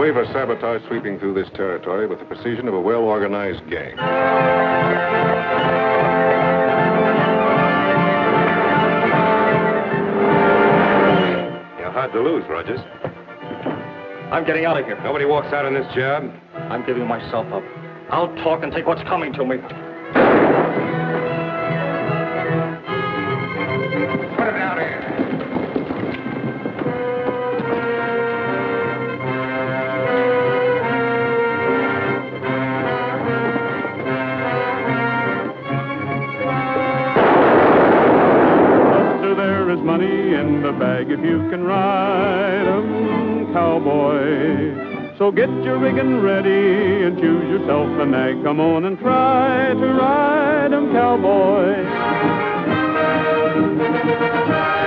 wave of sabotage sweeping through this territory with the precision of a well-organized gang. You're hard to lose, Rogers. I'm getting out of here. Nobody walks out on this job. I'm giving myself up. I'll talk and take what's coming to me. Put him down here. Buster, there is money in the bag if you can ride 'em, cowboy. So get your rigging ready and choose yourself a nag. Come on and try to ride 'em, cowboy.